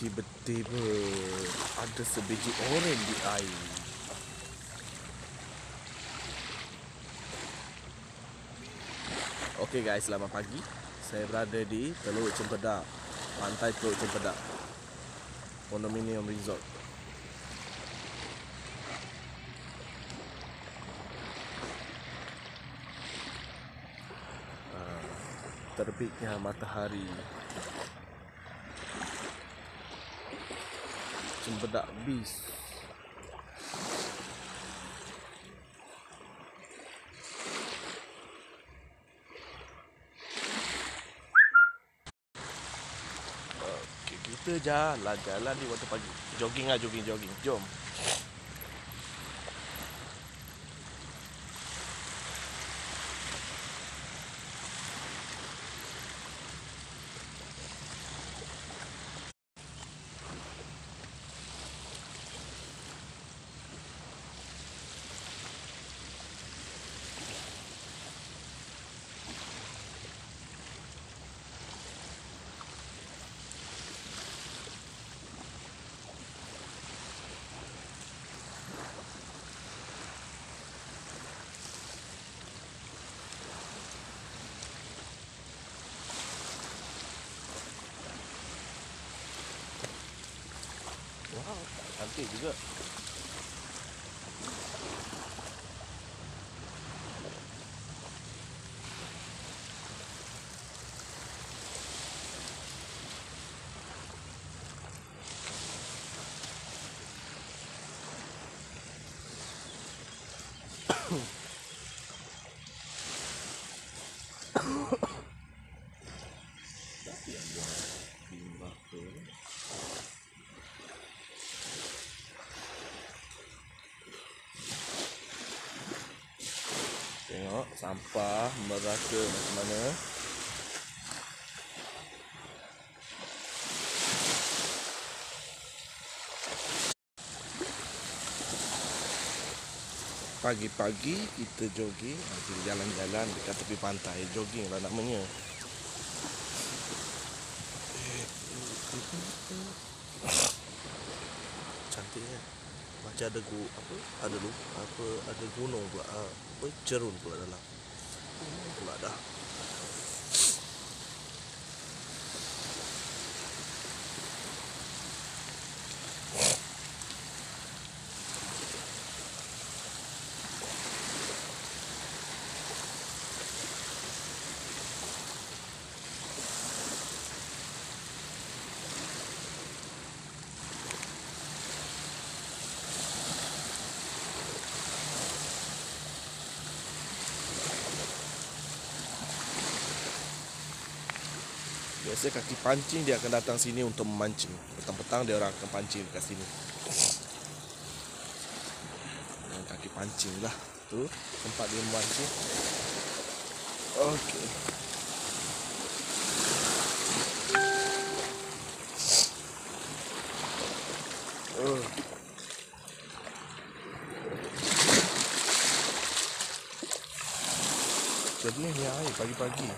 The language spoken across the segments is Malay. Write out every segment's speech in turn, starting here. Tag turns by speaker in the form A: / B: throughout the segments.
A: Tiba-tiba ada sebiji oren di air. Okey guys, selamat pagi. Saya berada di Teluk Cempedak, pantai Teluk Cempedak, Condominium Resort. Terbitnya matahari. Cempedak Beach. Okey, kita jalan-jalan di waktu pagi. Jogging. Jom. Wow, cantik juga. Tapi ada bimbang tu. Tengok sampah merata macam mana. Pagi-pagi kita jogging, kita jalan-jalan dekat tepi pantai. Jogging lah namanya. Cantiknya. Macam ada ada gunung pula, cerun pula dalam. Pula dah. Biasa kaki pancing dia akan datang sini untuk memancing. Petang-petang dia orang akan pancing dekat sini. Kaki pancing lah. Tu tempat dia memancing. Okey. Jadi ni air pagi-pagi.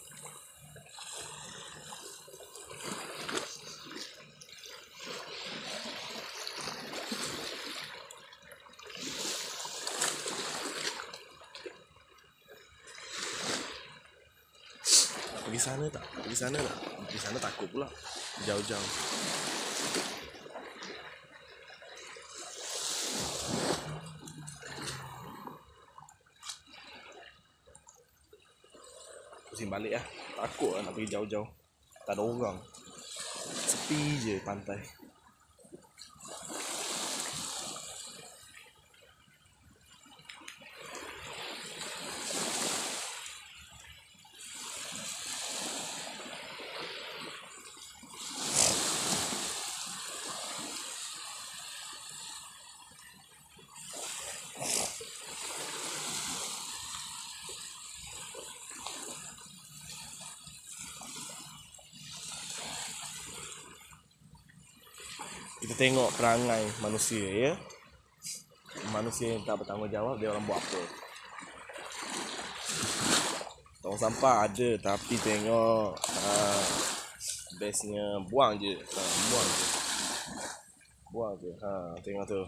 A: Pergi sana tak? Pergi sana takut pula. Jauh-jauh. Pusing balik lah. Takut lah nak pergi jauh-jauh. Tak ada orang. Sepi je pantai. Kita tengok perangai manusia ya. Manusia yang tak bertanggungjawab, dia orang buat apa? Tong sampah ada, tapi tengok Bestnya buang je. Buang je. Buang je. Tengok tu.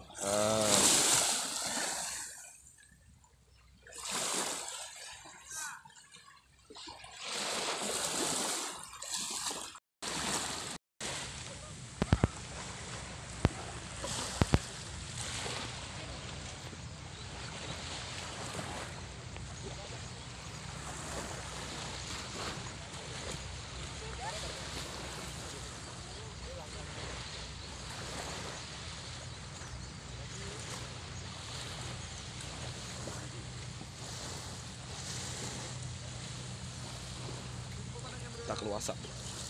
A: Tak keluar asap.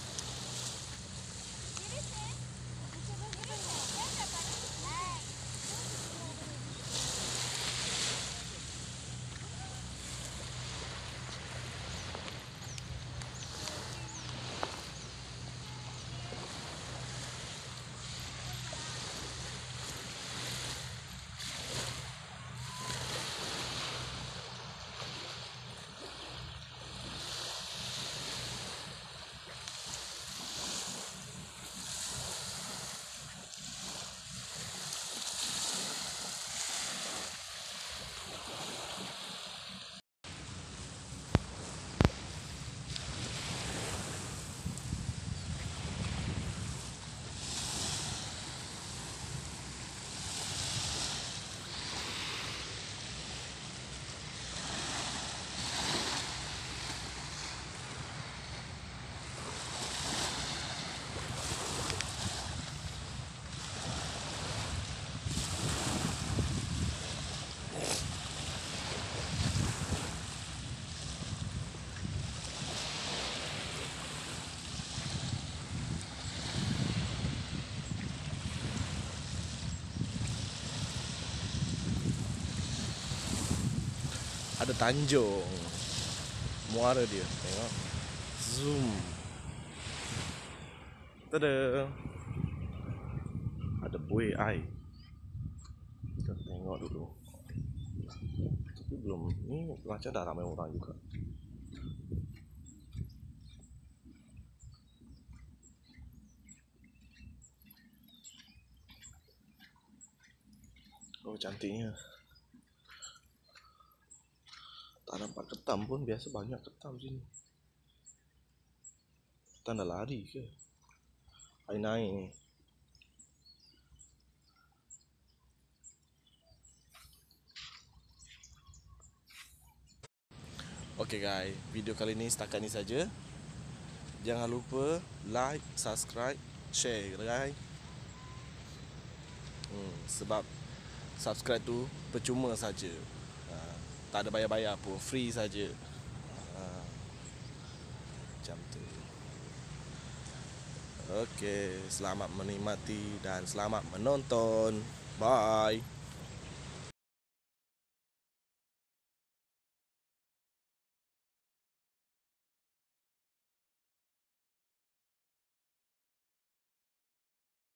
A: Ada Tanjung. Muara dia. Tengok. Zoom. Tada. Ada buih air. Kita tengok dulu. Tapi belum. Ni macam dah ramai orang juga. Oh, cantiknya. Tak nampak ketam pun. Biasa banyak ketam sini. Ketam dah lari ke? Air naik ni. Okay guys, video kali ni setakat ni saja. Jangan lupa like, subscribe, share guys. Sebab subscribe tu percuma saja. Tak ada bayar-bayar pun, free saja. Macam tu. Okay, selamat menikmati dan selamat menonton. Bye.